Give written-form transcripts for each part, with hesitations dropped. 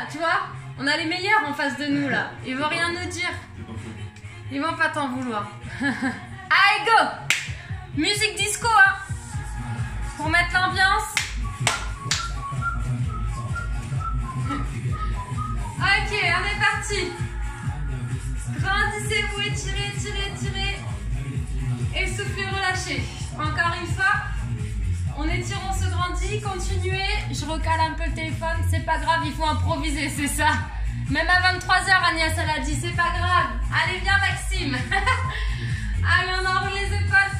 là, tu vois. On a les meilleurs en face de nous là. Ils vont rien nous dire. Ils vont pas t'en vouloir. Allez, go! Musique disco, hein. Pour mettre l'ambiance. Ok, on est parti. Grandissez-vous, étirez, étirez, étirez. Et soufflez, relâchez. Encore une fois. On étire, on se grandit, continuez. Je recale un peu le téléphone, c'est pas grave, il faut improviser, c'est ça. Même à 23h, Agnès, elle a dit, c'est pas grave. Allez, viens, Maxime. Allez, on enroule les épaules.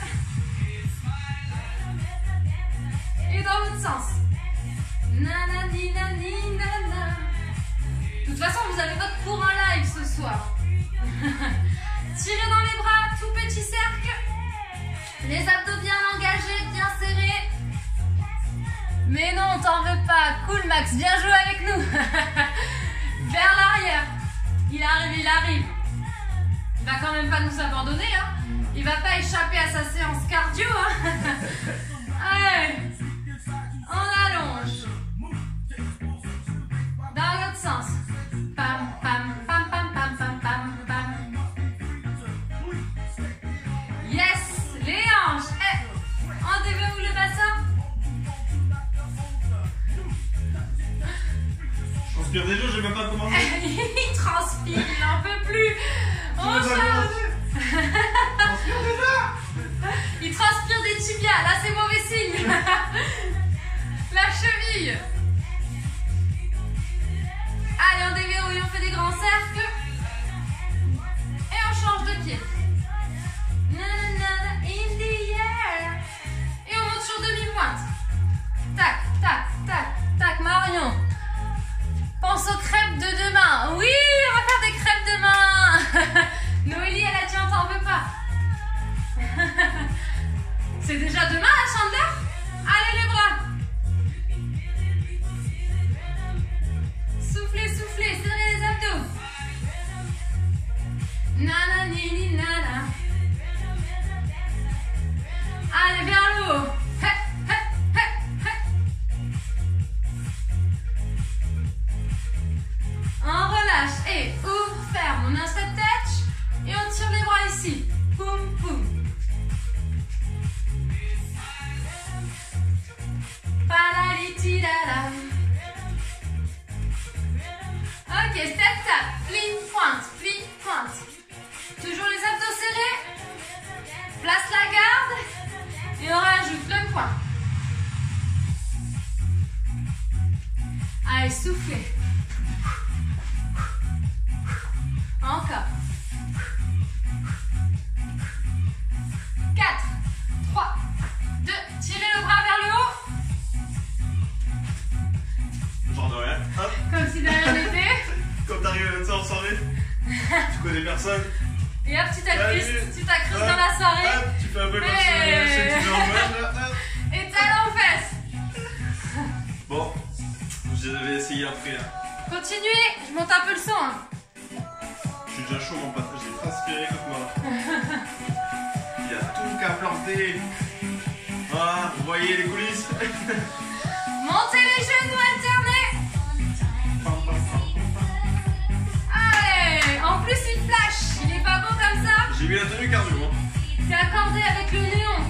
Et dans l'autre sens. Nanani, nani, nana. De toute façon, vous avez votre cours en live ce soir. Tirez dans les bras, tout petit cercle. Les abdos bien engagés, bien serrés. Mais non, t'en veux pas. Cool, Max, bien joué avec nous. Vers l'arrière. Il arrive, il arrive. Il va quand même pas nous abandonner, hein. Il va pas échapper à sa séance cardio, hein. Allez, on allonge. Dans l'autre sens. Pam, pam, pam, pam, pam, pam, pam, pam. Yes, les hanches. On déverrouille le bassin. Je transpire déjà, j'ai même pas commencé. Il transpire, il n'en peut plus. On charge. Transpire déjà. Il transpire des tibias, là c'est mauvais signe. La cheville. Allez, on déverrouille, on fait des grands cercles. Et on change de pied. Nanana, in the air. Et on monte sur demi-pointe. Tac, tac, tac, tac, Marion. Pense aux crêpes de demain. Oui, on va faire des crêpes demain. Noélie, elle a dit on t'en veut pas. C'est déjà demain la chandeleur. Allez les bras. Soufflez, soufflez, serrez les abdos. Nana, nini, nana. Allez vers le haut. On relâche et ouvre, ferme. On a un step touch et on tire les bras ici. Poum, poum. Palalitidala. Ok, step tap. Plie, pointe, plie, pointe. Toujours les abdos serrés. Place la garde. Et on rajoute le poing. Allez, soufflez. Encore. 4, 3, 2, tirez le bras vers le haut. Genre de rien. Hop. Comme si de rien n'était. Comme t'arrives à ça en soirée. Tu connais personne. Et hop, tu t'accroches dans la soirée. Hop, tu fais un peu comme si tu en mode. Et talons aux fesses. Bon, je vais essayer après. Continuez, je monte un peu le son. Hein. Je suis déjà chaud mon pote, j'ai transpiré comme moi. Il y a tout qu'à planter. Voilà, vous voyez les coulisses. Montez les genoux, alternez. Allez, en plus il flash, il est pas bon comme ça. J'ai mis la tenue cardio. Hein. T'es accordé avec le néon.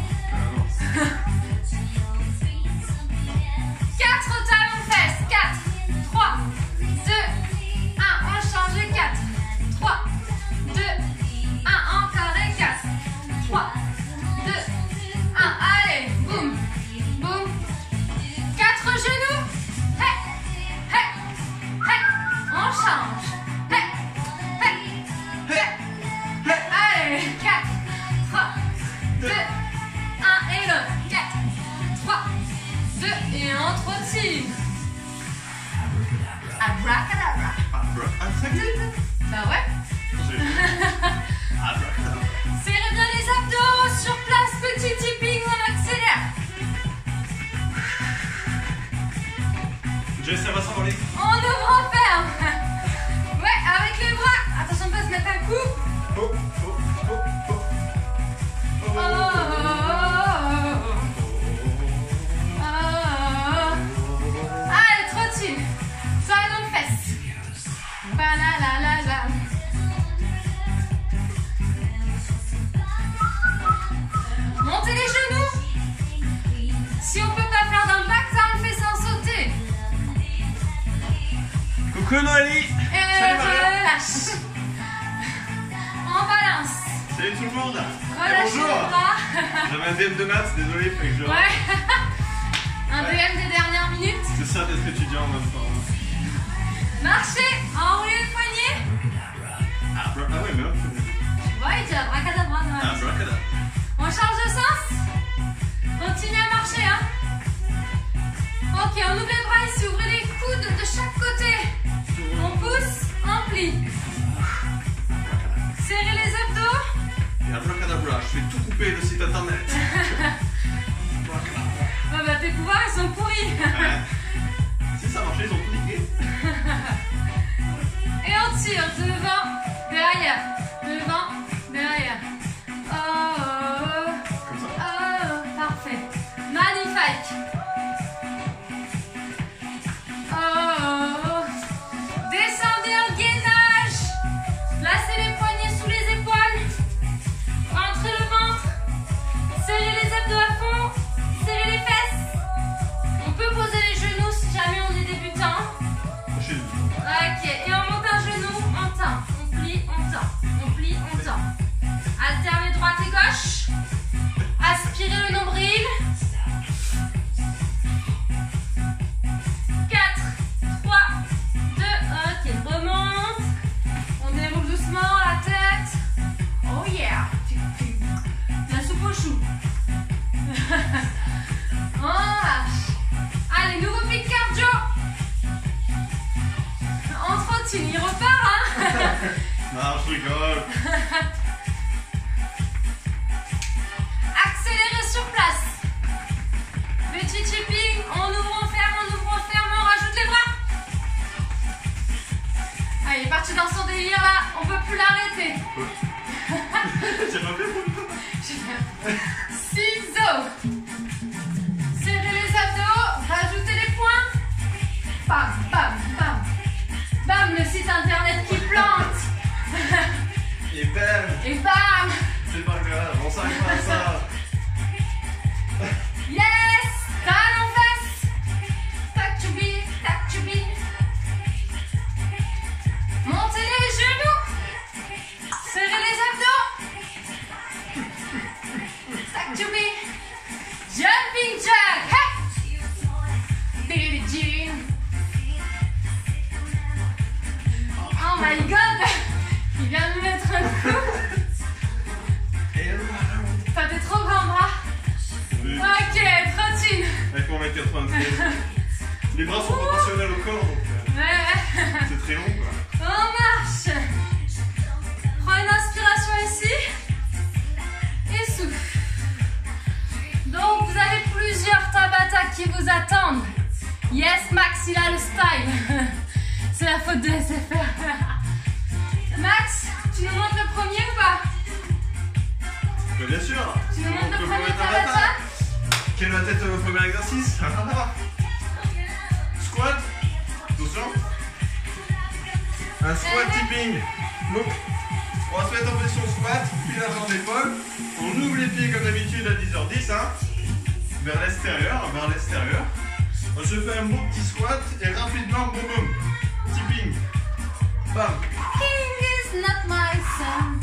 4 talons fesses, 4, 3, 2, 1, on change, 4, 3, 2, 1, encore et 4, 3, 2, 1, allez, boum, boum, 4 genoux, hey, hey, hey, on change, hey, hey, hey, allez, 4, 3, 2, 1 et l'autre, 4, 3, 2 et on trottine. Abracadabra. Bah ouais. Serrez bien les abdos, sur place, petit tipping, on accélère. Jess, ça va s'envoler. On ouvre, on ferme. Ouais, avec les bras. Attention de pas se mettre un coup. Oh, oh, oh, oh. Oh, oh, oh, oh. Oh. Allez, trottine. Ça va dans le fesse. Coucou Noélie. Et Salut Maria. relâche. On balance. Salut tout le monde. Relâchez Bonjour. les bras. J'avais un DM de maths, désolé, fait que je... Ouais. Un DM des dernières minutes. C'est ça d'être étudiant en même temps. Marchez. Enroulez le poignet. Ah ouais, mais là, Ouais, tu as bracadabra. ah, bracada. On change de sens. Continuez à marcher, hein. Ok, on ouvre les bras ici, ouvrez les coudes de chaque côté. On pousse, on plie. Serrez les abdos. Et abracadabra, je vais tout couper le site internet. Ouais, bah tes pouvoirs ils sont pourris. Ouais. Si ça marchait, ils ont tout niqué. Et on tire devant, derrière, devant, derrière. Oh, oh, oh. Comme ça. Oh, parfait. Magnifique. Oh, oh, oh. Descendez en gainage. Placez les poignets sous les épaules. Rentrez le ventre. Serrez les abdos à fond. Serrez les fesses. On peut poser les genoux si jamais on est débutant. Chez nous. Ok, et on monte un genou, on tend. On plie, on tend. On plie, on tend. Alternez droite et gauche. Aspirez le nombril. 4, 3, 2, ok, remonte. On déroule doucement la tête. Oh yeah. La soupe au chou. On marche. Allez, nouveau pic cardio. On trottine, il repart, hein. Non, je rigole. Accélérez sur place. Petit chipping, on ouvre, on ferme, on rajoute les bras. Ah, il est parti dans son délire là, on peut plus l'arrêter. J'ai pas fait. Ciseaux. Serrez les abdos, rajoutez les poings. Bam, bam, bam. Bam, le site internet qui plante. Et bam. Et bam. C'est pas grave, on s'arrive pas à ça. Yes. Talon fesse. Tac to be, tac to be. Montez les genoux. Serrez les abdos. Tac to be. Jumping jack. Hey. Billie Jean. Oh my god. Il vient de me mettre un coup. Et T'as des trop grands bras. oui. Ok, trottine. Avec mon mec 93. Les bras sont proportionnels au corps, donc Ouais. c'est très long quoi. On marche. Prends une inspiration ici. Et souffle. Donc vous avez plusieurs Tabata qui vous attendent. Yes, Max, il a le style. C'est la faute de SFR. Max, tu nous montres le premier ou pas? Mais bien sûr. Tu nous montres le Donc, premier Tabata. Tabata? Quelle va être le premier exercice? Squat. Attention. Un squat tipping. Donc, on va se mettre en position squat, puis la jambe d'épaule. On ouvre les pieds comme d'habitude à 10h10, hein, vers l'extérieur, On se fait un beau petit squat et rapidement, boum boum. Tipping. Bam. King is not my son.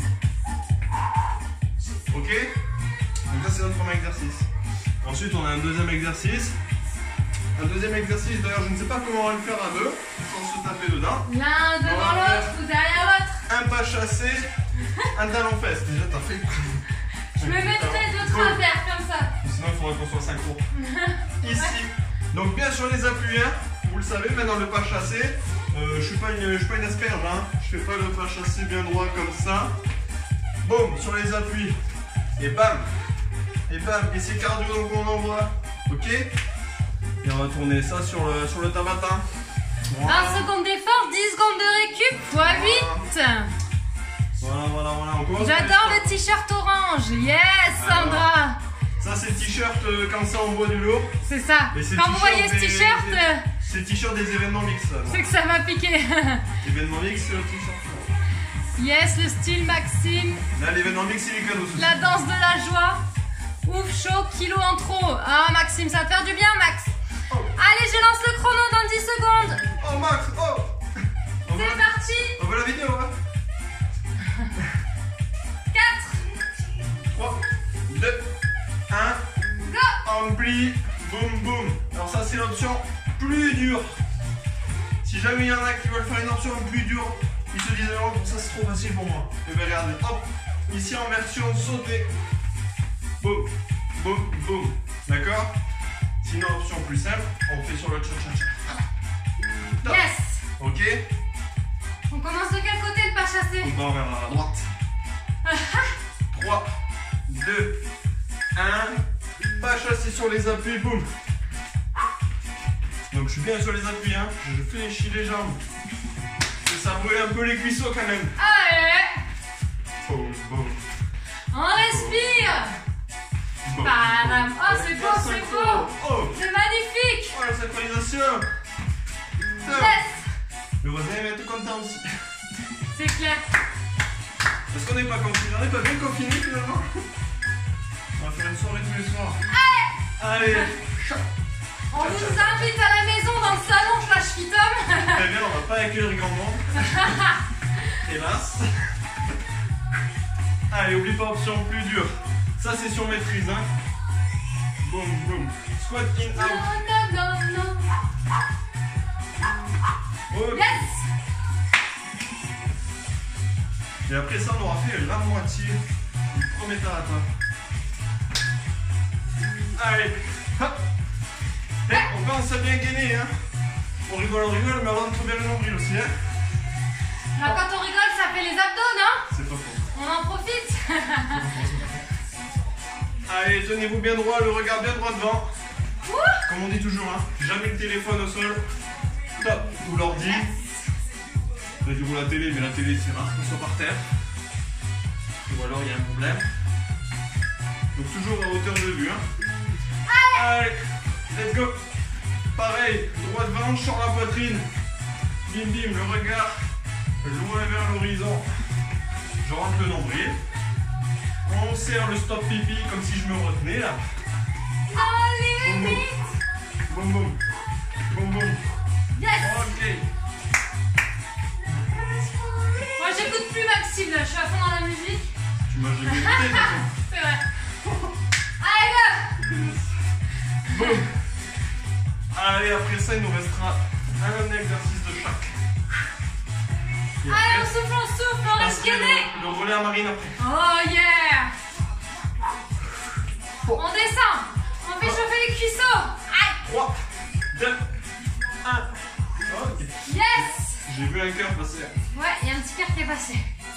Ok? Donc ça c'est notre premier exercice. Ensuite on a un deuxième exercice. D'ailleurs je ne sais pas comment on va le faire à deux, sans se taper dedans. L'un devant l'autre ou derrière l'autre. Un pas chassé, un talon fesse. Déjà t'as fait. Je me mettrai de travers comme ça. Sinon il faudrait qu'on soit synchro. Ici. Donc bien sur les appuis, hein. Vous le savez, maintenant le pas chassé. Je suis pas une asperge, hein. Je fais pas le pas chassé bien droit comme ça. Boum, sur les appuis. Et bam. Et bam. Et c'est cardio donc on envoie. Ok? Et on va tourner ça sur le Tabata. 20 secondes d'effort, 10 secondes de récup, x 8. Voilà. On commence. J'adore le t-shirt orange. Yes, Sandra. Ça c'est le t-shirt quand ça envoie du lourd. C'est ça. Et c'est Quand vous voyez ce t-shirt, c'est le t-shirt des événements mix. c'est que ça m'a piqué. Événements mix, c'est le t-shirt. Yes, le style Maxime. Là, l'événement mix, c'est les cadeaux. La danse de la joie. Ouf, chaud, kilo en trop. Ah, Maxime, ça va te faire du bien, Max. Oh. Allez, je lance le chrono dans 10 secondes. Oh Max, oh. appuie, boum boum. Alors ça c'est l'option plus dure. Si jamais il y en a qui veulent faire une option plus dure, ils se disent non, ça c'est trop facile pour moi. Et bien regardez, hop, ici en version sautée. Boum, boum, boum. D'accord? Sinon option plus simple, on fait sur le cha-cha-cha. Yes. Ok? On commence de quel côté le pas chassé? On va vers la droite. 3, 2, 1. Pas chassé sur les appuis, boum. Donc je suis bien sur les appuis, hein. Je fléchis les jambes. Ça brûle un peu les cuisseaux quand même. Allez. Boum, boum. On respire. Boum, Padam. boum. Oh, c'est beau, c'est beau. Oh, C'est magnifique. oh la synchronisation. Yes. Le voisin va être content aussi. C'est clair. Parce qu'on n'est pas confiné, on n'est pas bien confiné finalement. On va faire une soirée tous les soirs. Allez. On vous invite à la maison dans le salon slash Fitom. Très bien, on va pas accueillir grand monde. Hélas. Allez, oublie pas option plus dure. Ça c'est sur maîtrise, hein. Boum, boum. Squat in, Non, out. non, non, non. Ok. Yes. Et après ça, on aura fait la moitié du premier tarata. Allez, hop. Et on commence à bien gainer, hein. On rigole, mais on rentre bien le nombril aussi, hein. Là, quand on rigole, ça fait les abdos, non? C'est pas faux. On en profite. Allez, tenez-vous bien droit, le regard bien droit devant. Ouh. Comme on dit toujours, hein. Jamais le téléphone au sol. Top. Ou l'ordi. Là, je vois la télé, mais la télé, c'est rare qu'on soit par terre. Ou alors, il y a un problème. Donc, toujours à hauteur de vue, hein. Allez, let's go. Pareil, droit devant, je sors la poitrine. Bim bim, le regard loin vers l'horizon. Je rentre le nombril. On serre le stop pipi comme si je me retenais là. Non, Boum boum. limite. Boum boum. Boum boum. Yes. Ok. Moi, j'écoute plus Maxime, là. Je suis à fond dans la musique. Tu m'as jamais écouté, de toute façon. C'est vrai. Allez, go. Boum. Allez, après ça, il nous restera un exercice de chaque. Et Allez, après, on souffle, on reste passer gainé. le relais à Marine après. Oh yeah. On descend. On fait chauffer les cuisseaux. Aïe. 3, 2, 1. Ok. Yes. J'ai vu un cœur passer. Ouais, il y a un petit cœur qui est passé.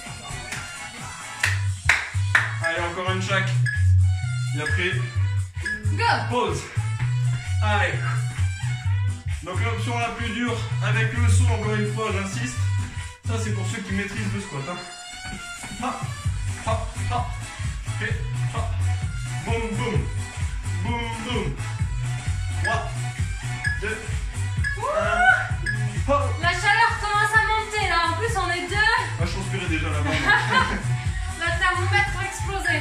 Allez, encore une chaque. Et après, Go. pause. Allez. Donc l'option la plus dure avec le saut, encore une fois, j'insiste. Ça c'est pour ceux qui maîtrisent le squat. Hein. Hop, hop, hop. Et hop. Boum, boum. Boum, boum. 3, 2, 1. Hop. La chaleur commence à monter là. En plus, on est deux. Ah, je transpirais déjà là-bas. Le thermomètre va exploser.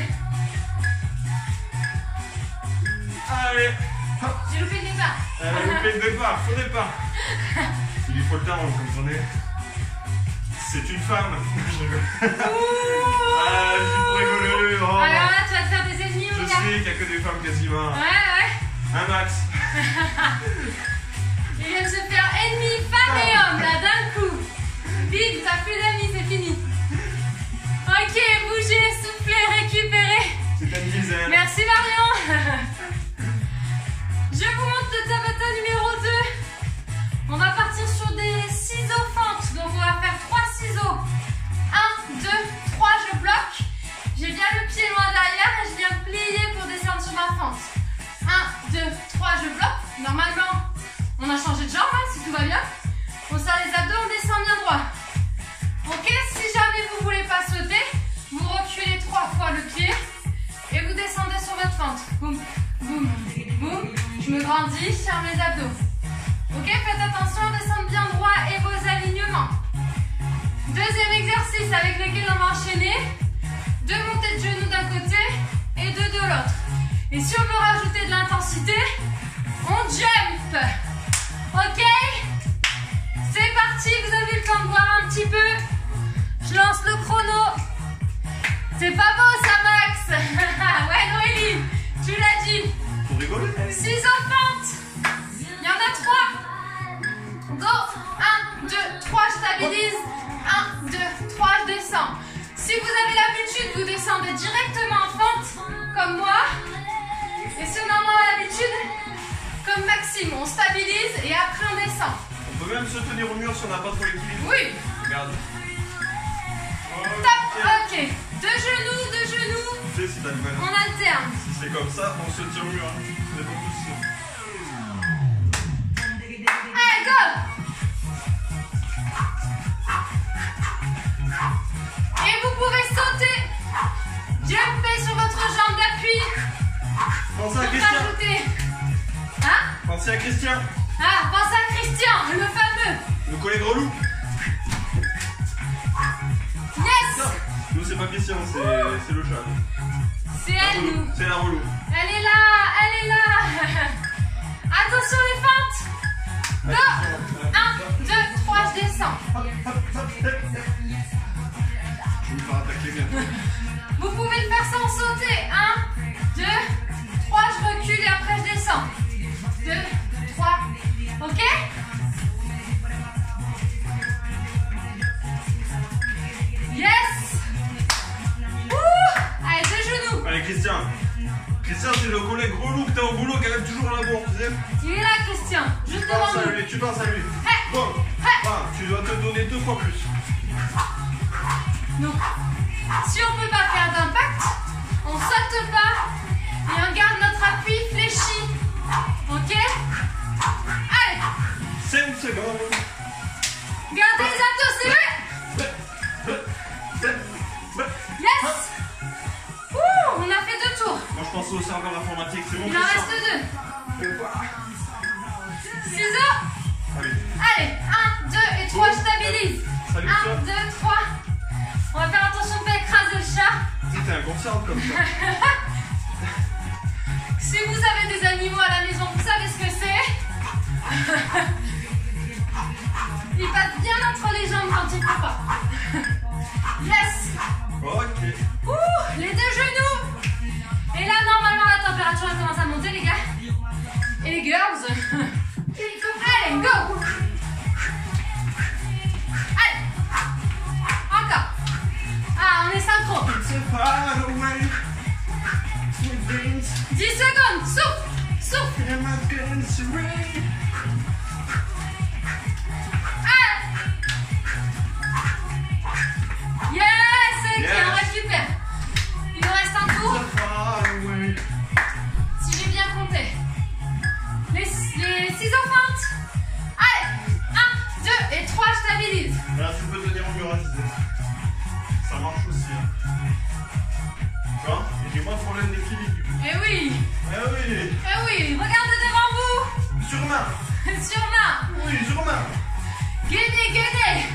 Allez. Hop. J'ai loupé le départ. Allez, loupé le départ, faux départ. Il lui faut le temps, vous comprenez. C'est une femme. Je rigole. Ah, je suis pour rigoler. Oh. Alors là, tu vas te faire des ennemis, Je mon sais gars. qu'il n'y a que des femmes quasiment. Ouais. Un max. Il vient de se faire ennemi, femme et homme, là, d'un coup. Bim, t'as plus d'amis, c'est fini. Ok, bougez, soufflez, récupérez. C'est une dizaine. Merci Marion. Je vous montre le Tabata numéro 2. On va partir sur des ciseaux fentes. Donc on va faire 3 ciseaux. 1, 2, 3, je bloque. J'ai bien le pied loin derrière et je viens plier pour descendre sur ma fente. 1, 2, 3, je bloque. Normalement, on a changé de jambe, hein, si tout va bien. On serre les abdos, on descend bien droit. Ok, si jamais vous ne voulez pas sauter, vous reculez 3 fois le pied et vous descendez sur votre fente. Boum, boum, boum. Je me grandis, je ferme les abdos. Ok, faites attention à descendre bien droit et vos alignements. Deuxième exercice avec lequel on va enchaîner. 2 montées de genoux d'un côté et 2 de l'autre. Et si on veut rajouter de l'intensité, on jump. Ok? C'est parti, vous avez eu le temps de boire un petit peu. Je lance le chrono. C'est pas beau ça, Max. Ouais, Noélie, tu l'as dit. Pour rigoler. fente. Il y en a 3. Go. 1, 2, 3, je stabilise. 1, 2, 3, je descends. Si vous avez l'habitude, vous descendez directement en fente, comme moi. Et si on en a l'habitude, comme Maxime, on stabilise et après on descend. On peut même se tenir au mur si on n'a pas trop l'équilibre. Oui. Regarde. Top. Ok. Deux genoux. Tu sais, si t'as le mal. On alterne. Si c'est comme ça, on se tient au mur. Hein. C'est pas possible. Allez, go. Et vous pouvez sauter, jumper sur votre jambe d'appui. Pensez à Pour Christian. rajouter. Hein? Pensez à Christian. Ah, pensez à Christian, le fameux. Le collègue relou. Yes. Nous, c'est pas Christian, c'est le chat. C'est elle, nous. C'est la relou. Elle est là. Attention les fentes. Go. 1, 2, 3, je descends. Je vais me faire attaquer bientôt. Vous pouvez le faire sans sauter. 1, 2, 3, je recule et après je descends. 2, 3. Ok? Yes. Allez, deux genoux. Allez, Christian. Christian, c'est le collègue relou que t'as au boulot qui arrive toujours à la bourre, tu sais. Il est là, Christian. Juste devant nous. Tu penses à lui. Hey. Bon, tu dois te donner 2 fois plus. Donc, si on ne peut pas faire d'impact, on saute pas et on garde notre appui fléchi. Ok? Allez, 5 secondes. gardez les abdos serrés. Yes. On a fait 2 tours. Moi, je pense au serveur informatique, c'est mon Il en Christian. reste 2. Ciseaux. Allez, 1, 2 et 3, je stabilise. 1, 2, 3. On va faire attention de ne pas écraser le chat. C'était inconscient comme ça. Si vous avez des animaux à la maison, vous savez ce que c'est. Il passe bien entre les jambes quand il ne peut pas. Yes. Ok. Les 2 genoux. Et là, normalement, la température elle commence à monter, les gars. Et les girls. Allez, go. Allez. Encore. Ah, on est synchro. 10 secondes. Souffle. Yes. Ok, on récupère. Il nous reste un tour. Si j'ai bien compté. Les ciseaux fentes. Allez. 1, 2 et 3, je stabilise. Là, tu peux tenir au mur, ça marche aussi. Hein. Tu vois? Et j'ai moins de problème d'équilibre. Eh oui. Eh oui. Eh oui. Regardez devant vous. Sur main. Sur main. Oui, sur main. Gainez.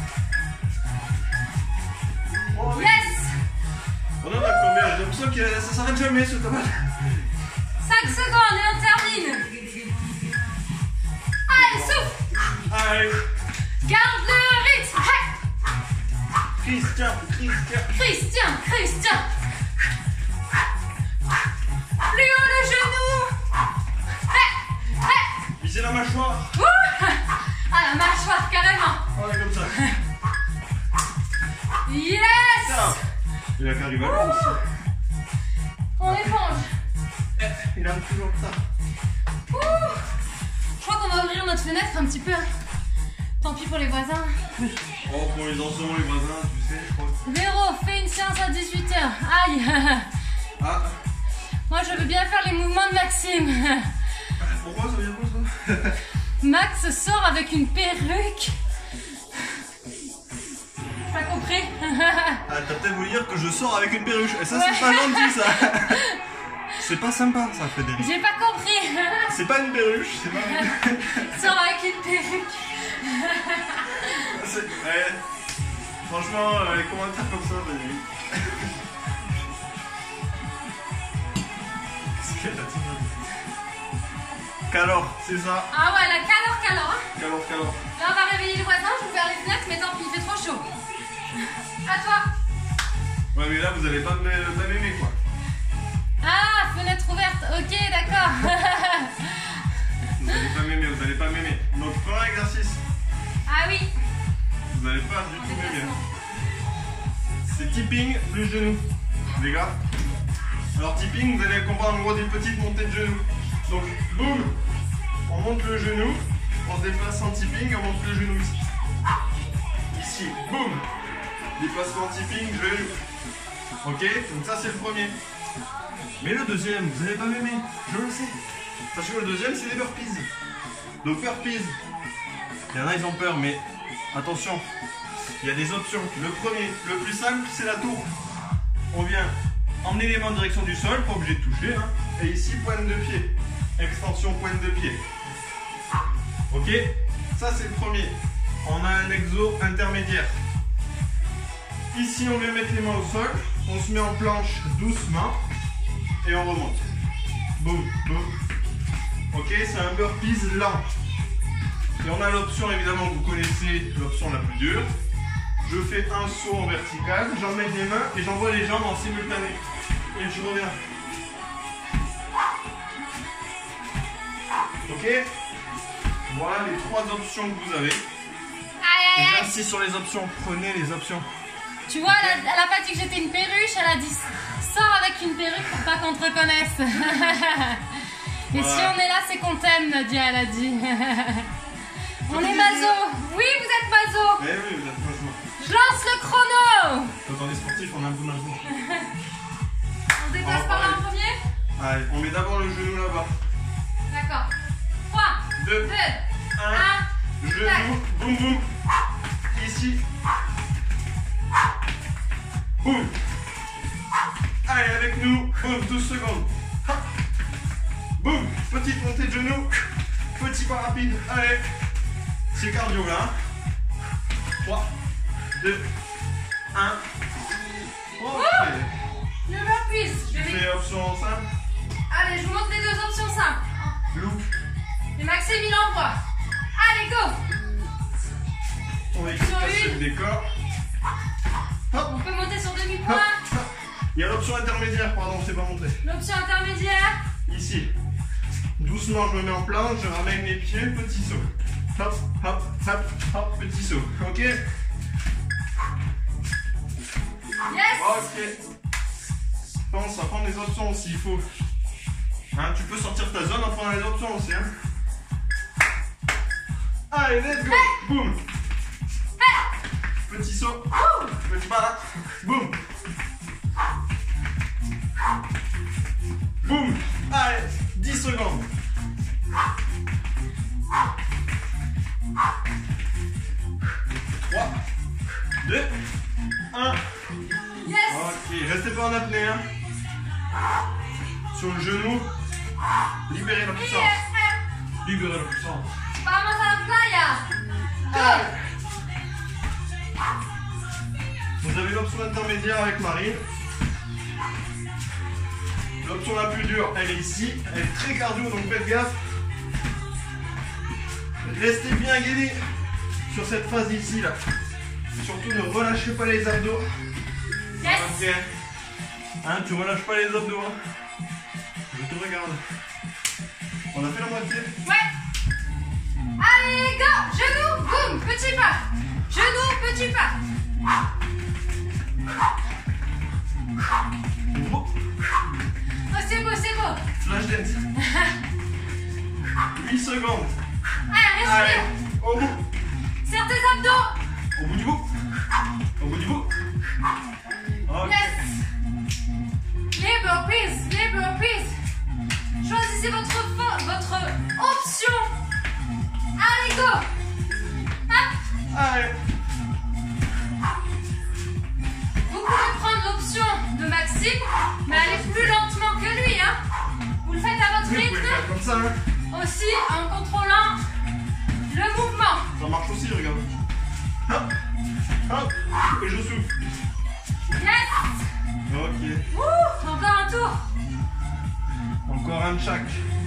Oh, oui. Yes. On en a combien? J'ai l'impression que ça s'arrête jamais ce tabac. 5 secondes et on termine. Allez, souffle. Allez. Garde le rythme. Hey. Christian. Plus haut le genou. Hey. Visez la mâchoire. Ah, la mâchoire carrément. On est comme ça. Yes. Il a fait arriver à l'eau aussi. On éponge. Il a toujours ça. Je crois qu'on va ouvrir notre fenêtre un petit peu. Tant pis pour les voisins. Oh, pour les enfants, les voisins, tu sais, je crois. Véro, fais une séance à 18h. Aïe. Ah. Moi, je veux bien faire les mouvements de Maxime. Pourquoi ça veut dire quoi ça? Max sort avec une perruque. Pas compris? Ah, t'as peut-être voulu dire que je sors avec une perruche. Et ça, c'est pas gentil, ça. C'est pas sympa, ça, Frédéric. J'ai pas compris. C'est pas une perruche, c'est pas une... Sort avec une perruque. Ouais. Franchement, les commentaires comme ça, Frédéric. Qu'est-ce qu'elle a dit? Calor, c'est ça. Ah ouais, la calor. Hein. Calor. Là, on va réveiller le voisin. Je vais ouvrir les fenêtres, mais tant pis, il fait trop chaud. À toi. Ouais, mais là, vous allez pas m'aimer, quoi. Ah, fenêtre ouverte. Ok, d'accord. Vous n'allez pas m'aimer, vous n'allez pas m'aimer. Donc, premier exercice. Ah oui. Vous n'allez pas du En tout m'aimer. déplacement. C'est tipping plus genou. Les gars. Alors, tipping, vous allez comprendre en gros des petites montées de genoux. Donc, boum. On monte le genou. On se déplace en tipping, on monte le genou ici. Ici, boum. Déplacement tipping, genou. Ok, donc ça c'est le premier. Mais le deuxième, vous n'allez pas m'aimer, je le sais. Sachez que le deuxième, c'est les burpees. Donc burpees, il y en a, ils ont peur, mais attention, il y a des options. Le premier, le plus simple, c'est la tour. On vient emmener les mains en direction du sol, pas obligé de toucher. Hein. Et ici, pointe de pied. Extension, pointe de pied. Ok, ça c'est le premier. On a un exo intermédiaire. Ici, on vient mettre les mains au sol. On se met en planche doucement. Et on remonte. Boum, boum. Ok, c'est un burpees lent. Et on a l'option, évidemment, vous connaissez l'option la plus dure. Je fais un saut en vertical, j'emmène les mains et j'envoie les jambes en simultané. Et je reviens. Ok? Voilà les trois options que vous avez. Aïe, aïe, aïe. J'insiste sur les options, prenez les options. Tu vois, elle a pas dit que j'étais une perruche, elle a dit sors avec une perruque pour pas qu'on te reconnaisse. Et si on est là, c'est qu'on t'aime, Nadia, elle a dit. On est maso. Oui, vous êtes maso. Eh oui, vous êtes maso. Je lance le chrono. Quand on est sportif, on a un peu maso. On dépasse par là en premier. Allez, on met d'abord le genou là-bas. D'accord. 3, 2, 2, 1. 1. Genou, boum boum. Ici. Boum. Allez, avec nous. Boum, 12 secondes. Hop. Boum. Petite montée de genou. Petit pas rapide. Allez. C'est cardio là. 3, 2, 1. Ok. Le burpees. Je vais... C'est option simple. Allez, je vous montre les deux options simples. Loop. Et Maxime, il envoie. Allez, go. On va Sur casser une. le décor. Hop. On peut monter sur demi-point. Hop. Hop. Il y a l'option intermédiaire, pardon, c'est pas monté. L'option intermédiaire. Ici. Doucement, je me mets en planche, je ramène les pieds, petit saut. Hop, hop, hop, hop, petit saut. Ok? Yes. Ok. Pense à prendre les options s'il faut. Hein, tu peux sortir de ta zone en prenant les options aussi. Hein. Allez, let's go. Hey. Boum. Hey. Petit saut. Petit pas là. Boum. Boum. Allez, 10 secondes. 3, 2, 1. Yes. Ok, restez pas en apnée. Hein. Sur le genou, libérez la puissance. Libérez la puissance. Vamos a la playa. Allez. Vous avez l'option intermédiaire avec Marine. L'option la plus dure, elle est ici. Elle est très cardio, donc faites gaffe. Restez bien gainés sur cette phase ici là. Surtout ne relâchez pas les abdos. Yes. Ok. Hein, tu relâches pas les abdos. Hein. Je te regarde. On a fait la moitié. Ouais. Allez, go. Genou, boum. Petit pas. Genou, petit pas. Oh, Oh, c'est beau, c'est beau. flash dance. 8 secondes. Allez, Allez, respire. au bout. Serre tes abdos. Au bout du bout. Au bout du bout. Ok. Yes. Les burpees, les burpees. Choisissez votre option. Allez, go. Hop. Allez. Vous pouvez prendre l'option de Maxime, mais allez plus lentement que lui. Hein. Vous le faites à votre Vous pouvez rythme, faire comme ça. Hein. aussi en contrôlant le mouvement. Ça marche aussi, regarde. Hop. Hop. Et je souffle. Yes. Ok. Ouh, encore un tour. Encore un de chaque.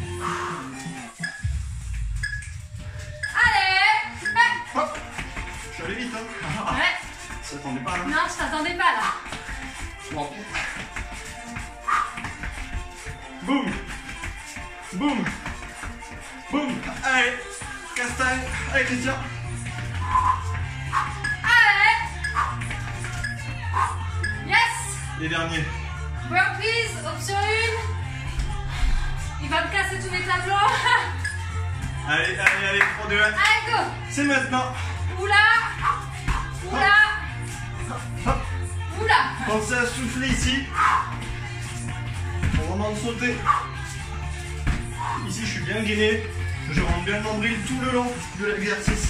Allez. Ouais. Hop. Je suis allé vite, hein. Ouais. Ça t'attendait pas, là. Non, je t'attendais pas là. Bon. Boum. Boum. Boum. Allez. Castagne. Allez, Christian. Allez. Yes. Les derniers. Burpees, option 1. Il va me casser tous mes tableaux. Allez, allez, allez, 3, 2, 1. Allez, go. C'est maintenant. Oula. Oula. Hop. Oula. Pensez à souffler ici. Pour vraiment sauter. Ici, je suis bien gainé. Je rentre bien le nombril tout le long de l'exercice.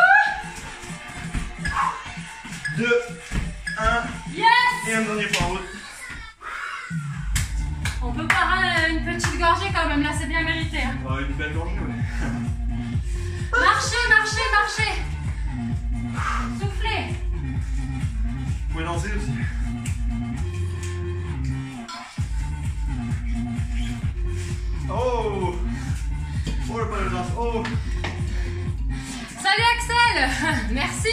2, 1. Yes. Et un dernier par haut. On peut parer une petite gorgée quand même, là c'est bien mérité. Hein. Oh, une belle gorgée, ouais. Marchez, marchez, marchez. Soufflez. Vous pouvez lancer aussi. Oh. Oh, le pas de danse. Oh. Salut Axel. Merci.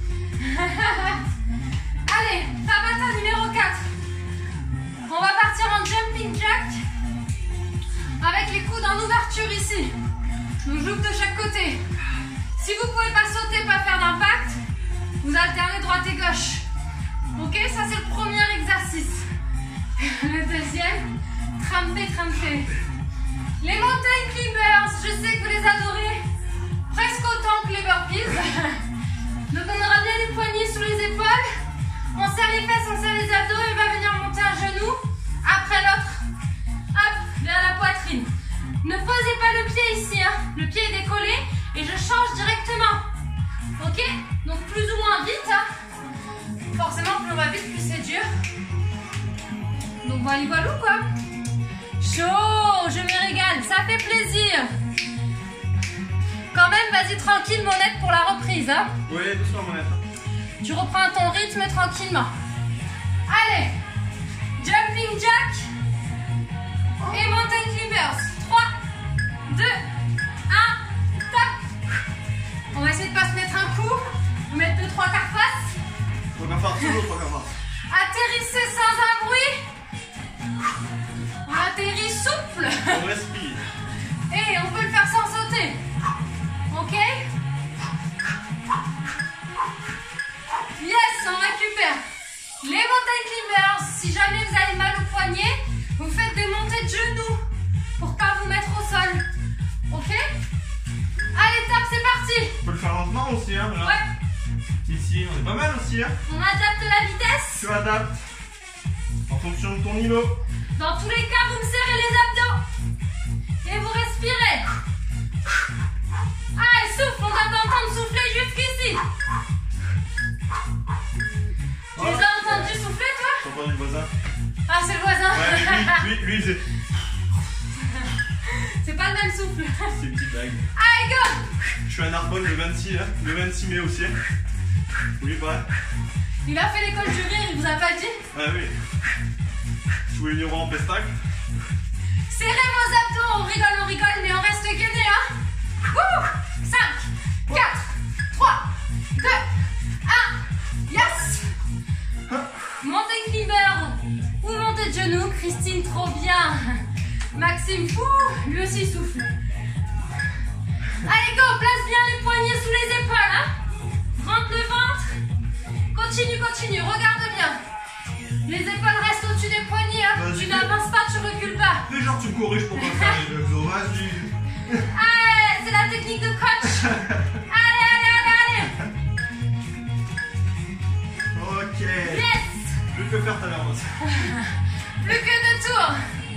Allez, Tabata numéro 4. On va partir en jumping jack avec les coudes en ouverture ici. Donc j'ouvre de chaque côté. Si vous ne pouvez pas sauter, pas faire d'impact, vous alternez droite et gauche. Ok, ça c'est le premier exercice. Le deuxième, tremper, tremper. Les mountain climbers, je sais que vous les adorez presque autant que les burpees. Donc on aura bien les poignets sous les épaules. On serre les fesses, on serre les abdos et on va venir monter un genou après l'autre. Hop, vers la poitrine. Ne posez pas le pied ici, hein. Le pied est décollé et je change directement. Ok? Donc plus ou moins vite. Hein. Forcément, plus on va vite, plus c'est dur. Donc voilà, voilà quoi. Chaud, je me régale, ça fait plaisir. Quand même, vas-y tranquille, Monette, pour la reprise. Hein. Oui, doucement, Monette. Tu reprends ton rythme tranquillement. Allez, jumping jack et mountain climbers. 3, 2, 1, top. On va essayer de ne pas se mettre un coup. Vous mettre 2-3 carfasses. Faut qu'en faire toujours, faut qu'en faire. Atterrissez sans un bruit. On atterrit souple. On respire. Et on peut le faire sans sauter. Ok? Yes, on récupère. Les mountain climbers, si jamais vous avez mal au poignet, vous faites des montées de genoux pour pas vous mettre au sol. Ok? Allez, top, c'est parti. On peut le faire lentement aussi, hein. Là. Ouais. Ici, on est pas mal aussi, hein. On adapte la vitesse. Tu adaptes en fonction de ton niveau. Dans tous les cas, vous me serrez les abdos. Et vous respirez. Allez, souffle, on va t'entendre souffler jusqu'ici. Tu les as entendus souffler, toi? J'entends du voisin. Ah, c'est le voisin. Ouais, lui, c'est C'est pas le même souffle. une petite blague. Allez, go. Je suis à Narbonne le 26, hein, le 26 mai aussi. Oui, pas. Il a fait l'école du rire, il vous a pas dit? Ah oui. Je voulais venir voir en pestacle. Serrez vos abdos, on rigole, mais on reste gainé, hein. 5, 4, 3, 2, 1, yes. Montée climber ou montée de genoux, Christine, trop bien. Maxime, fou, lui aussi souffle. Allez, go, place bien les poignets sous les épaules, hein. Rentre le ventre. Continue, regarde bien. Les épaules restent au-dessus des poignets, hein. Tu n'avances pas, tu recules pas. Mais genre, tu me corriges pour pas faire les exos, vas-y. Allez, c'est la technique de coach. Allez. Ok. Yes. Plus que faire ta l'heure, moi. Plus que 2 tours.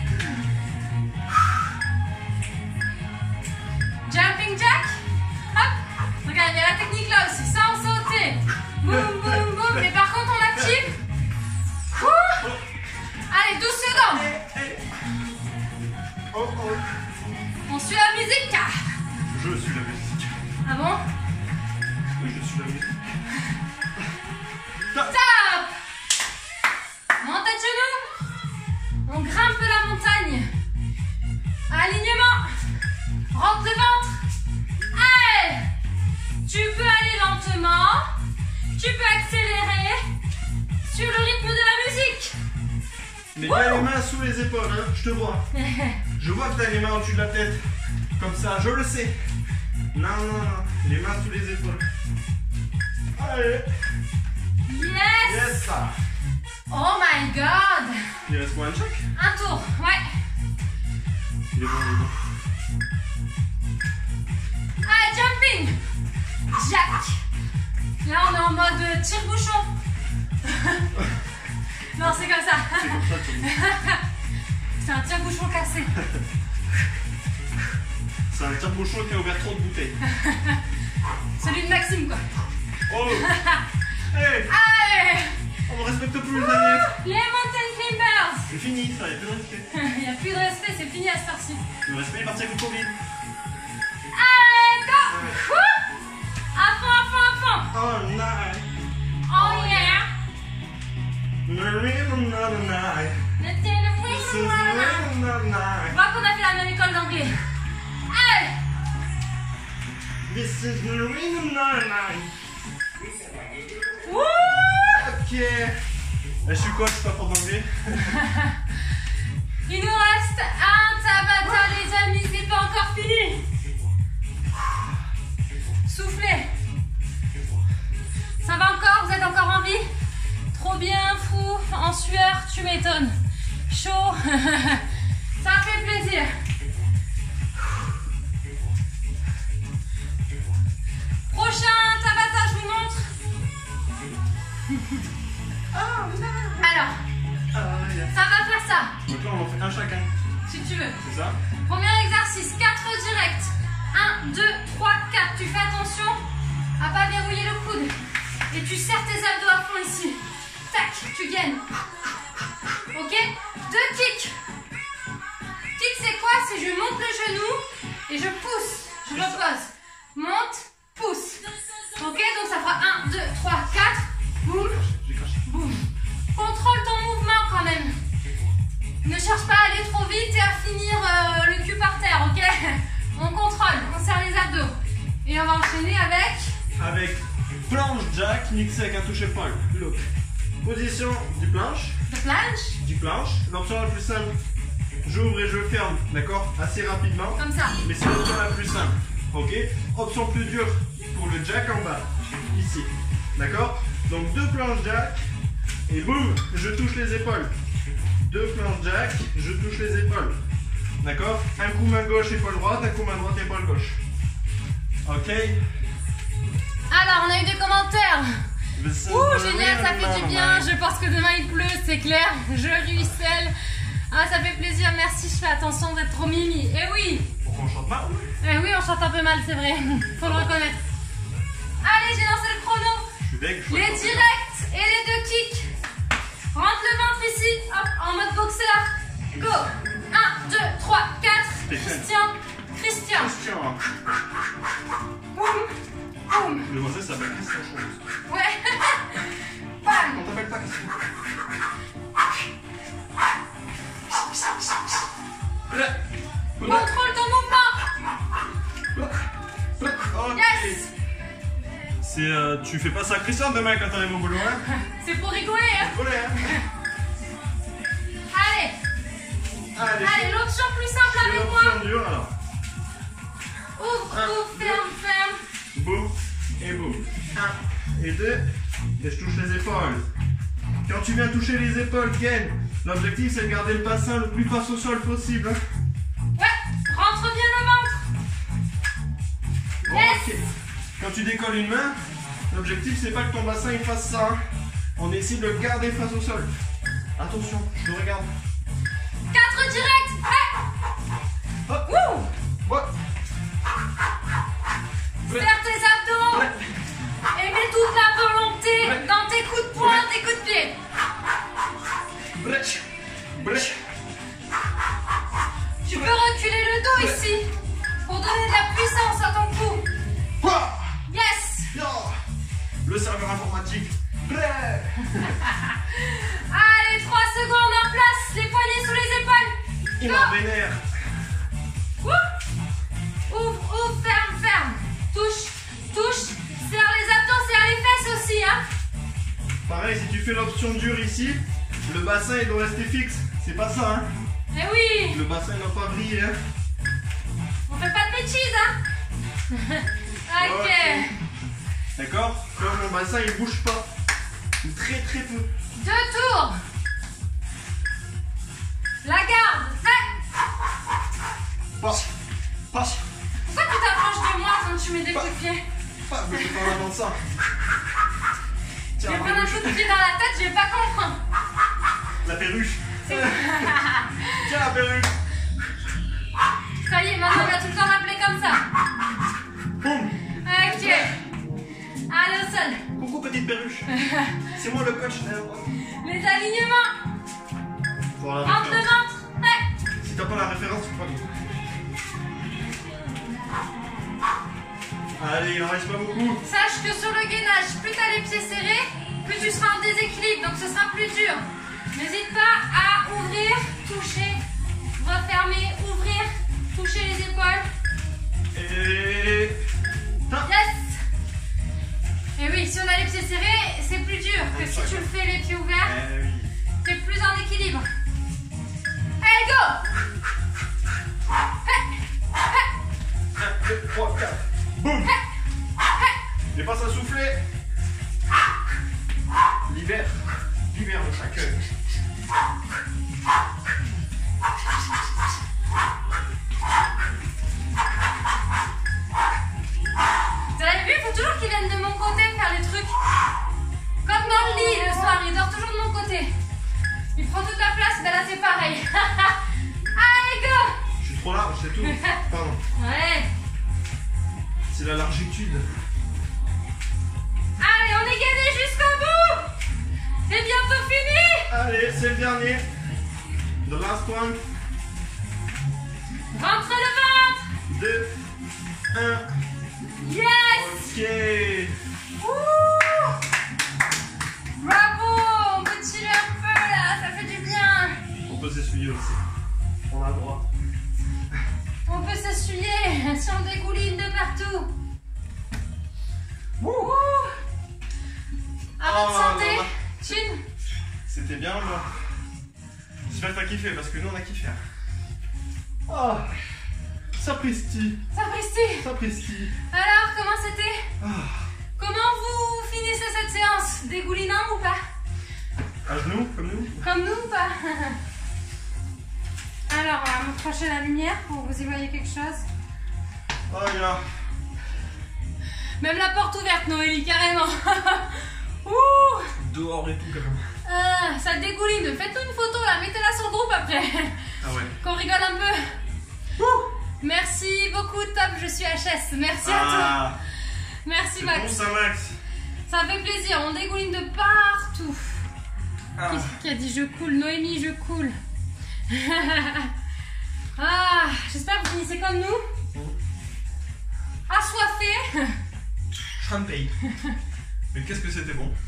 Jumping jack. Hop. Regarde, il y a la technique là aussi, sans sauter. Boum. Mais par contre, on active. Allez, 12 secondes. Oh. On suit la musique. Je suis la musique. Ah bon? Oui, je suis la musique. Top. Montée de genoux. On grimpe la montagne. Alignement. Rentre le ventre. Allez. Tu peux aller lentement. Tu peux accélérer sur le rythme de la musique. Mais bien les mains sous les épaules, hein, je te vois. Je vois que tu as les mains au-dessus de la tête. Comme ça, je le sais. Non, non, non. Les mains sous les épaules. Allez. Yes! Yes, ça. Oh my god! Il reste quoi, un check? Un tour, ouais. Il est bon, il est bon. Ah, jumping! Jack! Là, on est en mode tire-bouchon. Non, c'est comme ça. C'est comme ça, tu vois. C'est un tire-bouchon cassé. C'est un tire-bouchon qui a ouvert trop de bouteilles. Celui de Maxime, quoi. Oh! Hey! Allez! On ne respecte plus les alliés. Les mountain climbers! C'est fini, ça, il n'y a plus de respect. Il n'y a plus de respect, c'est fini à cette heure-ci. Le respect est parti avec le Covid. Allez, go! Wouh! À fond, à fond, à fond! Oh, night. Oh yeah! Another night. This is another Je night. vois qu'on a fait la même école d'anglais. Allez! This is another night. Wouh! Ok. Je suis coach, pas pour d'anglais. Il nous reste un Tabata, les amis, c'est pas encore fini. Soufflez. Ça va encore? Vous êtes encore en vie? Trop bien, fou, en sueur, tu m'étonnes. Chaud, ça fait plaisir. Prochain Tabata, je vous montre. Alors, ça va faire ça, Donc là, on en fait un chacun. si tu veux. C'est ça? Premier exercice, 4 directs. 1, 2, 3, 4. Tu fais attention à pas verrouiller le coude. Et tu serres tes abdos à fond ici. Tac, tu gaines. Ok? 2 kicks. Kick, c'est quoi? C'est je monte le genou et je pousse. Je repose. Monte, pousse. Ok? Donc ça fera 1, 2, 3, 4. Boum, J'ai craché. boum. Contrôle ton mouvement quand même. Ne cherche pas à aller trop vite et à finir le cul par terre, ok? On contrôle, on serre les abdos. Et on va enchaîner avec... Avec planche jack mixé avec un touche-épaule. Look. Position du planche. de planche, Du planche. L'option la plus simple. J'ouvre et je ferme, d'accord? Assez rapidement. comme ça. Mais c'est l'option la plus simple. Ok? Option plus dure pour le jack en bas. Ici. D'accord? Donc 2 planches jack. Et boum, je touche les épaules. 2 planches jack, je touche les épaules. D'accord? Un coup main gauche, épaule droite, un coup main droite, épaule gauche. Ok? Alors, on a eu des commentaires. Ouh, génial, ça fait du bien. Je pense que demain il pleut, c'est clair. Je ruisselle. Ah, ça fait plaisir, merci. Je fais attention d'être trop mimi. Eh oui, Pourquoi on chante pas? eh oui, on chante un peu mal, c'est vrai. Faut le reconnaître. Allez, j'ai lancé le chrono. Je suis bête, je Les chante pas. directs et les 2 kicks. Rentre le ventre ici, hop, en mode boxeur. Go. 1, 2, 3, 4. Christian, Christian. Christian. Boum, boum. Le français s'appelle Christian Chose. Ouais. Bam. On t'appelle pas Christian. Contrôle ton mouvement. Ok. Yes. C'est, tu fais pas ça à Christian demain quand t'arrives au boulot, hein? C'est pour rigoler, hein. Olé, hein? Allez. Allez, Allez, l'option plus simple c'est avec moi. l'option dure alors. Ouvre, Un, ouvre, ferme, ferme. Boum et boum. 1 et 2. Et je touche les épaules. Quand tu viens toucher les épaules, gain. L'objectif c'est de garder le bassin le plus face au sol possible. Hein? Ouais, rentre bien le ventre. Yes. Ok. Quand tu décolles une main, l'objectif c'est pas que ton bassin il fasse ça. Hein. On essaie de le garder face au sol. Attention, je le regarde. 4 directs. Ouais. Hop. Wouh. Ouais. Serre tes abdos. Ouais. Et mets toute la volonté Ouais. dans tes coups de poing, tes coups de pied. Brèche. Brèche. Tu peux reculer le dos ici pour donner de la puissance à ton cou. Quoi? Yes. Yo. Le serveur informatique. Prêt. Allez, 3 secondes en place. Les poignets sous les épaules. Il Go. m'a vénère. Ouh. Ouvre, ouvre, ferme, ferme. Touche, touche. Serre les abdos, serre les fesses aussi, hein. Pareil, si tu fais l'option dure ici, Le bassin il doit rester fixe. C'est pas ça, hein. Eh oui. Le bassin il doit pas briller, hein. On fait pas de bêtises, hein. Ok. D'accord. Mon bassin il bouge pas. Très très peu. 2 tours. La garde. Prêt. Passe. Passe. Pourquoi tu t'approches de moi quand tu mets des coups de pied? Pas, mais je parle avant ça. Je vais prendre un coup de pied dans la tête, je vais pas comprendre. La perruche. Tiens la perruche. Ça y est, maintenant on va tout le temps l'appeler comme ça. Boum. Ok. Allez au sol. Coucou petite perruche. C'est moi le coach. Les alignements. Faut avoir la Entre le référence. ventre. Ouais. Si t'as pas la référence, tu peux pas du. Allez, il en reste pas beaucoup. Sache que sur le gainage, plus tu as les pieds serrés, plus tu seras en déséquilibre, donc ce sera plus dur. N'hésite pas à ouvrir, toucher, refermer, ouvrir, toucher les épaules. Et... Yes. Et oui, si on a les pieds serrés, c'est plus dur que si tu le fais les pieds ouverts. Eh oui. Tu es plus en équilibre. Allez, go. 1, 2, 3, 4. Boum. Et pas à souffler. Libère. Libère le chaque. Vous avez vu, il faut toujours qu'ils viennent de mon côté faire les trucs. Comme dans le lit le soir, il dort toujours de mon côté. Il prend toute la place, ben là c'est pareil. Allez, go. Je suis trop large, c'est tout. Pardon. Ouais. C'est la largitude. Allez, on est gainé jusqu'au bout. C'est bientôt fini. Allez, c'est le dernier. The last one. Rentre le ventre. 2, 1. Yes. Ok. Ouh. Bravo. On peut tirer un peu là, ça fait du bien. On peut s'essuyer aussi. On a le droit. On peut s'essuyer si on dégouline de partout. Ouh. À votre santé. non, non. Chine. C'était bien, moi. J'espère que t'as kiffé parce que nous on a kiffé. Oh, sapristi. Sapristi. Sapristi. Alors, comment c'était? Ah. Comment vous finissez cette séance? Dégoulinant ou pas? À genoux, comme nous. Comme nous ou pas? Alors, on va me procher la lumière pour que vous y voyez quelque chose. Oh, yeah. Même la porte ouverte, Noélie, carrément. Ouh. Dehors et tout, quand même. Ça dégouline. Faites-nous une photo là, mettez-la sur le groupe après. Ah ouais. Qu'on rigole un peu. Merci beaucoup, top, je suis HS. Merci à toi. Merci C'est Max. bon, ça, Max. Ça fait plaisir, on dégouline de partout. Ah. Qui a dit je coule? Noémie, je coule. Ah, j'espère que vous finissez comme nous. Assoiffé. Champagne. Mais qu'est-ce que c'était bon.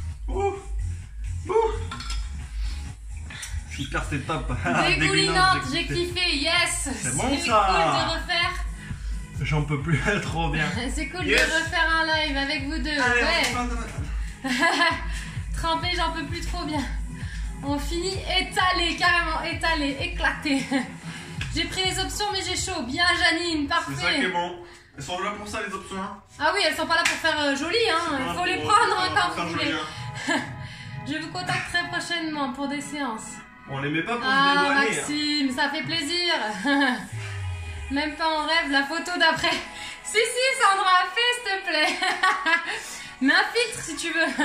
Je suis hyper c'est top. Dégoulinante, j'ai kiffé, yes. C'est bon, cool ça. de refaire. J'en peux plus, trop bien. C'est cool Yes. de refaire un live avec vous deux. Allez, Ouais. Trempé, j'en peux plus trop bien. On finit étalé, carrément étalé, éclaté. J'ai pris les options mais j'ai chaud. Bien Janine, parfait. C'est ça qui est bon. Elles sont là pour ça les options. Hein. Ah oui, elles sont pas là pour faire joli, hein. Il faut les prendre quand vous voulez. Je vous contacte très prochainement pour des séances. On les met pas pour se Ah dédouaner. Maxime, ça fait plaisir. Même pas en rêve, la photo d'après. Si, Sandra, fais s'il te plaît. Mets un filtre si tu veux.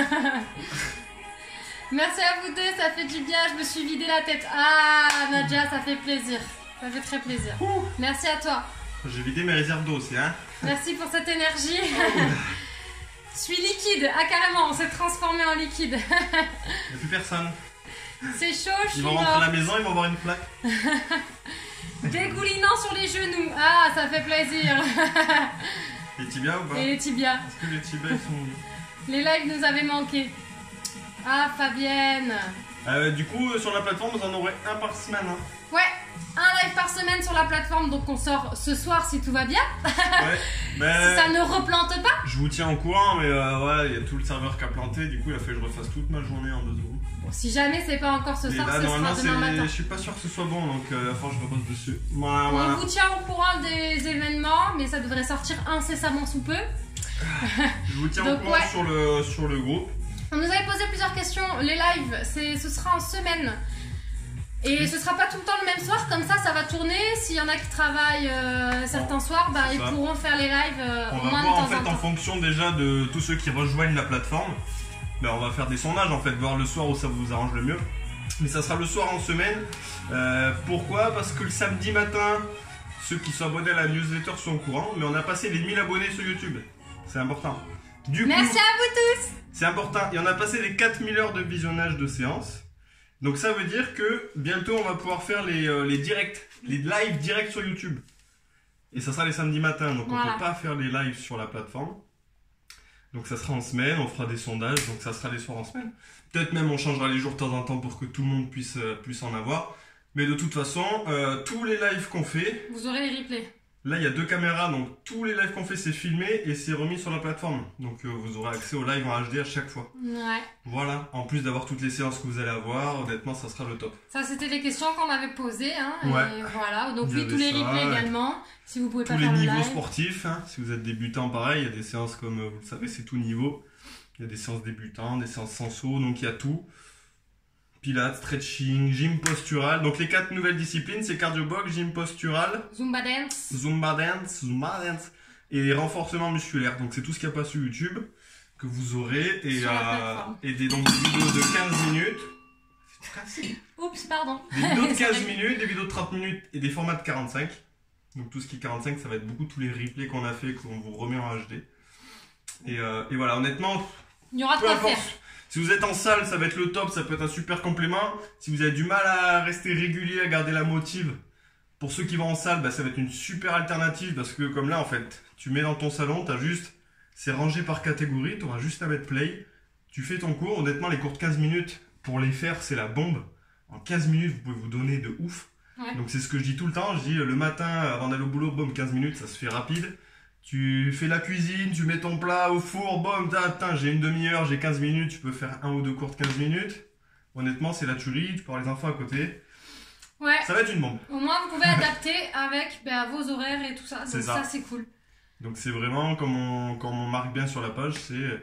Merci à vous deux, ça fait du bien, je me suis vidé la tête. Ah Nadja, ça fait plaisir. Ça fait très plaisir. Merci à toi. J'ai vidé mes réserves d'eau aussi, hein. Merci pour cette énergie. Je suis liquide. Ah carrément, on s'est transformé en liquide. Il n'y a plus personne. C'est chaud, je suis Ils vont rentrer à la morte. maison, ils vont voir une plaque. Dégoulinant sur les genoux. Ah, ça fait plaisir. Les tibias ou pas? Et les tibias. Est-ce que les tibias ils sont... Les lives nous avaient manqué. Ah, Fabienne. Du coup, sur la plateforme, vous en aurez un par semaine. Hein. Ouais, un lives par semaine sur la plateforme, donc on sort ce soir si tout va bien. Ouais, mais Si ça ne replante pas. je vous tiens au courant, mais ouais, il y a tout le serveur qui a planté, du coup il a fallu que je refasse toute ma journée en 2 secondes. Bon, si jamais c'est pas encore ce Et soir, là, ce sera normalement, demain matin. je suis pas sûr que ce soit bon, donc il va falloir que je repose dessus. Voilà, On voilà. vous tient au courant des événements, mais ça devrait sortir incessamment sous peu. Je vous tiens au Donc, courant ouais. sur le groupe. On nous avait posé plusieurs questions. Les lives, ce sera en semaine. Et ce sera pas tout le temps le même soir, comme ça va tourner. S'il y en a qui travaillent certains soirs, bah, ils pourront faire les lives On au va moins de voir temps en fait en en temps. fonction déjà de tous ceux qui rejoignent la plateforme. Ben, on va faire des sondages en fait, voir le soir où ça vous arrange le mieux. Mais ça sera le soir en semaine. Pourquoi? Parce que le samedi matin, ceux qui sont abonnés à la newsletter sont au courant, mais on a passé les 1000 abonnés sur YouTube. C'est important. Du coup, Merci à vous tous. c'est important. Et on a passé les 4000 heures de visionnage de séance. Donc ça veut dire que bientôt on va pouvoir faire les directs, les lives directs sur YouTube. Et ça sera les samedis matins, donc Voilà. on peut pas faire les lives sur la plateforme. Donc ça sera en semaine, on fera des sondages, donc ça sera les soirs en semaine. Peut-être même on changera les jours de temps en temps pour que tout le monde puisse en avoir. Mais de toute façon, tous les lives qu'on fait, Vous aurez les replays. là il y a 2 caméras, donc tous les lives qu'on fait c'est filmé et c'est remis sur la plateforme. Donc vous aurez accès au live en HD à chaque fois. Ouais. Voilà, en plus d'avoir toutes les séances que vous allez avoir, honnêtement ça sera le top. Ça, c'était les questions qu'on avait posées. Hein, Ouais. Et voilà. Donc, Il y oui, tous avait les ça, replays ouais. également. Si vous pouvez pas Tous les faire le niveaux live. sportifs, hein, si vous êtes débutant pareil, il y a des séances comme vous le savez c'est tout niveau. Il y a des séances débutants, des séances sans saut, donc il y a tout. Pilates, stretching, gym postural. Donc les 4 nouvelles disciplines, c'est cardio box, gym postural, Zumba dance. Zumba dance et renforcement musculaire. Donc c'est tout ce qu'il n'y a pas sur YouTube que vous aurez et, Sur la plateforme. et donc des vidéos de 15 minutes. C'est facile. Oups, pardon. Des vidéos de C'est 15 vrai. minutes, des vidéos de 30 minutes et des formats de 45. Donc tout ce qui est 45, ça va être beaucoup tous les replays qu'on a fait, qu'on vous remet en HD. Et voilà, honnêtement, Il y aura de peu quoi importe. faire. Si vous êtes en salle, ça va être le top, ça peut être un super complément. Si vous avez du mal à rester régulier, à garder la motive, pour ceux qui vont en salle, bah, ça va être une super alternative parce que comme là, en fait, tu mets dans ton salon, t'as juste, c'est rangé par catégorie, tu auras juste à mettre play, tu fais ton cours. Honnêtement, les cours de 15 minutes, pour les faire, c'est la bombe. En 15 minutes, vous pouvez vous donner de ouf. Ouais. Donc c'est ce que je dis tout le temps, je dis le matin, avant d'aller au boulot, boum, 15 minutes, ça se fait rapide. Tu fais la cuisine, tu mets ton plat au four, boum, j'ai une demi-heure, j'ai 15 minutes, tu peux faire 1 ou 2 cours de 15 minutes. Honnêtement, c'est la tuerie, tu peux avoir les enfants à côté. Ouais. Ça va être une bombe. Au moins, vous pouvez adapter avec vos horaires et tout ça. C'est Donc ça. ça, c'est cool. Donc c'est vraiment, comme on marque bien sur la page,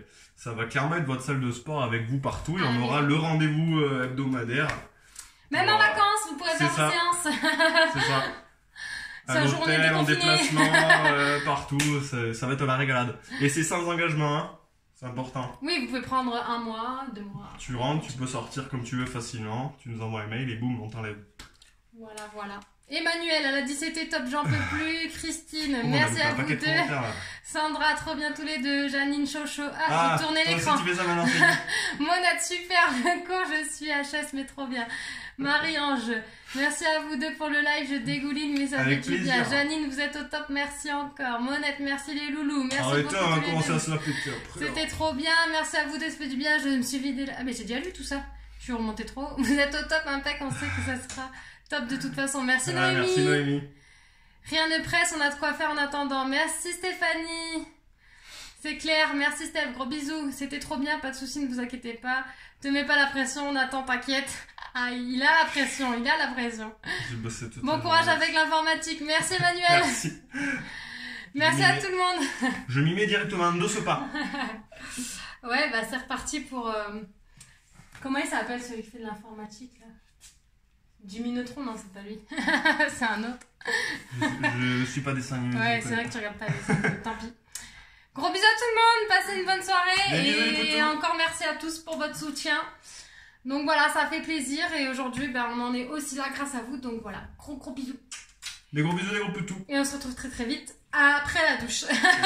ça va clairement être votre salle de sport avec vous partout et Ah, on oui. aura le rendez-vous hebdomadaire. Même en Voilà. vacances, vous pourrez C'est faire ça. des séances. C'est ça. C'est À la journée l'hôtel, en déconfinée. déplacement, partout, ça va être la régalade. Et c'est sans engagement, hein. C'est important. Oui, vous pouvez prendre 1 mois, 2 mois. Tu rentres, tu peux sortir comme tu veux facilement, tu nous envoies un mail et boum, on t'enlève. Voilà, voilà. Emmanuel, elle a dit c'était top, j'en peux plus. Christine, Oh, on a merci loupé à un vous paquet de deux. commentaires, là. Sandra, trop bien tous les deux. Janine, Chocho. Ah, j'ai tourné toi l'écran. aussi, tu fais ça maintenant, c'est bien. Monade, super. Quand je suis HS, mais trop bien. Marie-Ange, merci à vous deux pour le live. Je dégouline, mais ça Avec fait du bien. plaisir. Janine, vous êtes au top. Merci encore. Monette, merci les loulous. Merci Arrêtez, beaucoup on va tous les commencer deux. à se la péter après. C'était trop bien. Merci à vous deux, ça fait du bien. Je me suis vidé là. Ah, mais j'ai déjà lu tout ça. Je suis remontée trop. Vous êtes au top, impec. On sait que ça sera top de toute façon. Merci Ah, Noémie. merci Noémie. Rien ne presse, on a de quoi faire en attendant. Merci Stéphanie. C'est clair, merci Steph, gros bisous. C'était trop bien, pas de soucis, ne vous inquiétez pas. Te mets pas la pression, on attend, t'inquiète. Ah, il a la pression, il a la pression. J'ai bossé toute Bon la courage journée. avec l'informatique. Merci Emmanuel. Merci. Merci à tout le monde. Je m'y mets directement de ce pas. Ouais, bah c'est reparti pour... Comment il s'appelle celui qui fait de l'informatique là? Jimmy Neutron, non, c'est pas lui. C'est un autre. Je suis pas dessin animé. Ouais, je c'est connais vrai que tu regardes pas les autres, tant pis. Gros bisous à tout le monde, passez une bonne soirée Des bisous, les et poutous. encore merci à tous pour votre soutien. Donc voilà, ça fait plaisir et aujourd'hui on en est aussi là grâce à vous. Donc voilà, gros bisous. Des gros bisous, des gros poutous. Et on se retrouve très vite après la douche.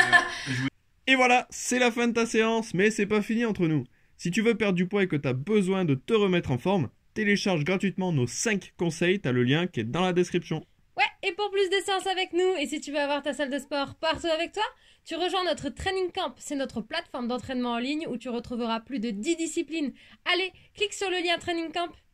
Et voilà, c'est la fin de ta séance, mais c'est pas fini entre nous. Si tu veux perdre du poids et que tu as besoin de te remettre en forme, télécharge gratuitement nos 5 conseils, t'as le lien qui est dans la description. Ouais, et pour plus de séances avec nous, et si tu veux avoir ta salle de sport partout avec toi, tu rejoins notre Training Camp. C'est notre plateforme d'entraînement en ligne où tu retrouveras plus de 10 disciplines. Allez, clique sur le lien Training Camp